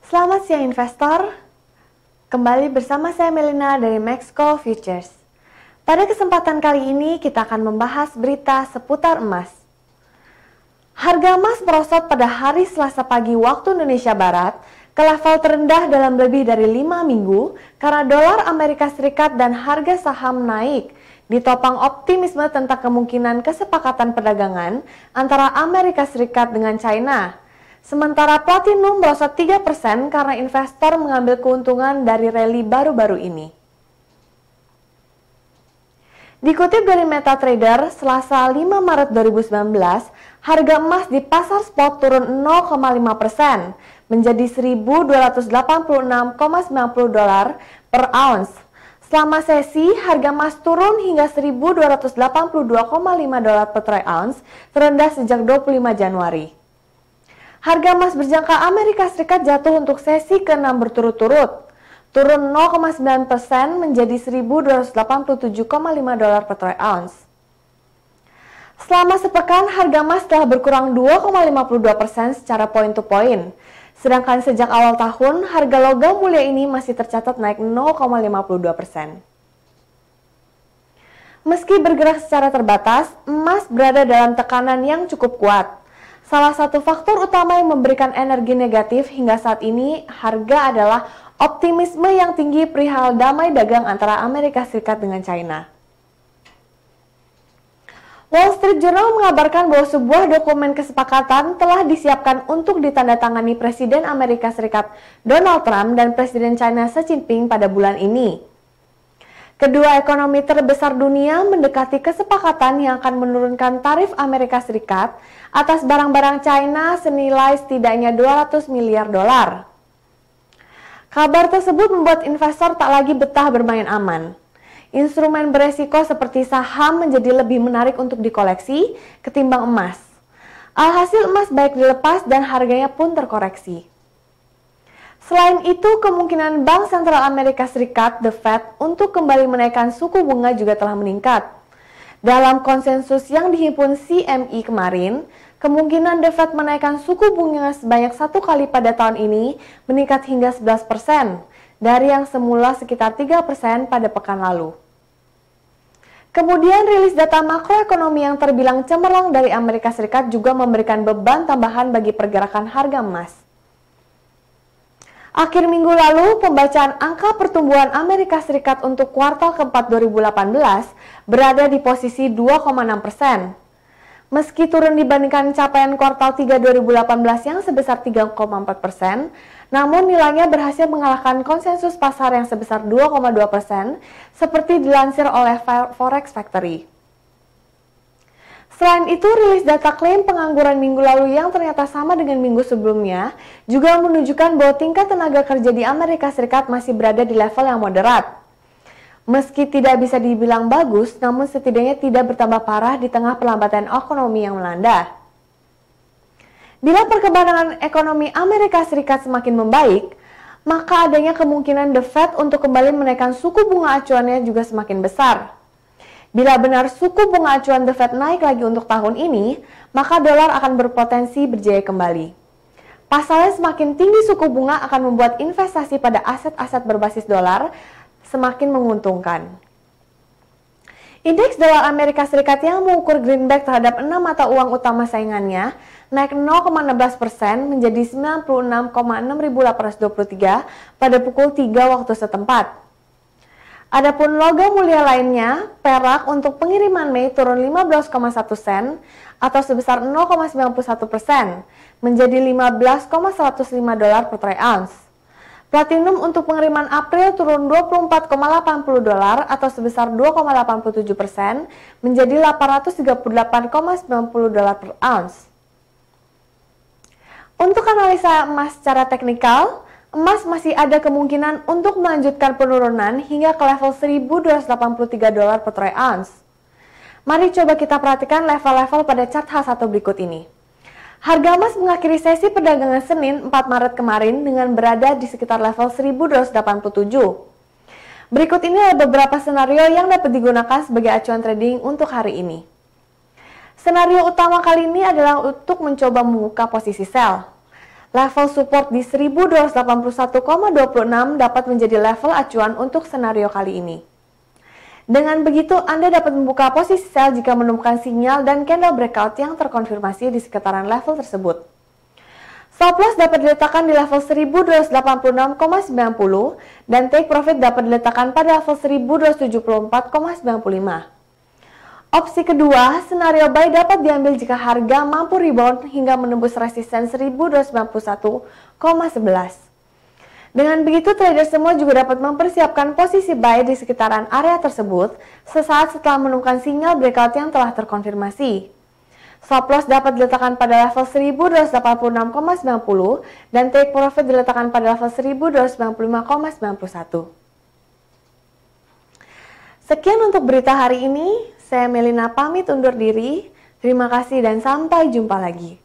Selamat siang investor, kembali bersama saya Melina dari Maxco Futures. Pada kesempatan kali ini kita akan membahas berita seputar emas. Harga emas merosot pada hari Selasa pagi waktu Indonesia Barat ke level terendah dalam lebih dari 5 minggu karena dolar Amerika Serikat dan harga saham naik, ditopang optimisme tentang kemungkinan kesepakatan perdagangan antara Amerika Serikat dengan China. Sementara platinum merosot 3% karena investor mengambil keuntungan dari rally baru-baru ini. Dikutip dari MetaTrader, Selasa 5 Maret 2019, harga emas di pasar spot turun 0,5% menjadi $1.286,90 per ounce. Selama sesi, harga emas turun hingga $1.282,5 per troy ounce, terendah sejak 25 Januari. Harga emas berjangka Amerika Serikat jatuh untuk sesi ke-6 berturut-turut, turun 0,9% menjadi $1.287,5 per troy ounce. Selama sepekan, harga emas telah berkurang 2,52% secara point to point, sedangkan sejak awal tahun, harga logam mulia ini masih tercatat naik 0,52%. Meski bergerak secara terbatas, emas berada dalam tekanan yang cukup kuat. Salah satu faktor utama yang memberikan energi negatif hingga saat ini harga adalah optimisme yang tinggi perihal damai dagang antara Amerika Serikat dengan China. Wall Street Journal mengabarkan bahwa sebuah dokumen kesepakatan telah disiapkan untuk ditandatangani Presiden Amerika Serikat Donald Trump dan Presiden China Xi Jinping pada bulan ini. Kedua ekonomi terbesar dunia mendekati kesepakatan yang akan menurunkan tarif Amerika Serikat atas barang-barang China senilai setidaknya $200 miliar. Kabar tersebut membuat investor tak lagi betah bermain aman. Instrumen beresiko seperti saham menjadi lebih menarik untuk dikoleksi ketimbang emas. Alhasil emas baik dilepas dan harganya pun terkoreksi. Selain itu, kemungkinan Bank Sentral Amerika Serikat, The Fed, untuk kembali menaikkan suku bunga juga telah meningkat. Dalam konsensus yang dihimpun CME kemarin, kemungkinan The Fed menaikkan suku bunga sebanyak 1 kali pada tahun ini meningkat hingga 11%, dari yang semula sekitar 3% pada pekan lalu. Kemudian rilis data makroekonomi yang terbilang cemerlang dari Amerika Serikat juga memberikan beban tambahan bagi pergerakan harga emas. Akhir minggu lalu, pembacaan angka pertumbuhan Amerika Serikat untuk kuartal keempat 2018 berada di posisi 2,6%. Meski turun dibandingkan capaian kuartal 3 2018 yang sebesar 3,4%, namun nilainya berhasil mengalahkan konsensus pasar yang sebesar 2,2% seperti dilansir oleh Forex Factory. Selain itu, rilis data klaim pengangguran minggu lalu yang ternyata sama dengan minggu sebelumnya juga menunjukkan bahwa tingkat tenaga kerja di Amerika Serikat masih berada di level yang moderat. Meski tidak bisa dibilang bagus, namun setidaknya tidak bertambah parah di tengah perlambatan ekonomi yang melanda. Bila perkembangan ekonomi Amerika Serikat semakin membaik, maka adanya kemungkinan The Fed untuk kembali menaikkan suku bunga acuannya juga semakin besar. Bila benar suku bunga acuan The Fed naik lagi untuk tahun ini, maka dolar akan berpotensi berjaya kembali. Pasalnya semakin tinggi suku bunga akan membuat investasi pada aset-aset berbasis dolar semakin menguntungkan. Indeks dolar Amerika Serikat yang mengukur greenback terhadap 6 mata uang utama saingannya naik 0,16% menjadi 96.6.823 pada pukul 3 waktu setempat. Adapun logam mulia lainnya, perak untuk pengiriman Mei turun 15,1 sen atau sebesar 0,91% menjadi $15,105 per troy ounce. Platinum untuk pengiriman April turun 24,80 atau sebesar 2,87% menjadi $838,90 per ounce. Untuk analisa emas secara teknikal, emas masih ada kemungkinan untuk melanjutkan penurunan hingga ke level $1.283 per troy ounce. Mari coba kita perhatikan level-level pada chart H1 berikut ini. Harga emas mengakhiri sesi perdagangan Senin 4 Maret kemarin dengan berada di sekitar level 1.287. Berikut ini adalah beberapa senario yang dapat digunakan sebagai acuan trading untuk hari ini. Senario utama kali ini adalah untuk mencoba membuka posisi sell. Level support di 1281,26 dapat menjadi level acuan untuk senario kali ini. Dengan begitu, Anda dapat membuka posisi sell jika menemukan sinyal dan candle breakout yang terkonfirmasi di sekitaran level tersebut. Stop loss dapat diletakkan di level 1286,90 dan take profit dapat diletakkan pada level 1274,95. Opsi kedua, senario buy dapat diambil jika harga mampu rebound hingga menembus resisten 1291,11. Dengan begitu, trader semua juga dapat mempersiapkan posisi buy di sekitaran area tersebut sesaat setelah menemukan sinyal breakout yang telah terkonfirmasi. Stop loss dapat diletakkan pada level 1286,90 dan take profit diletakkan pada level 1295,91. Sekian untuk berita hari ini. Saya Melina pamit undur diri. Terima kasih dan sampai jumpa lagi.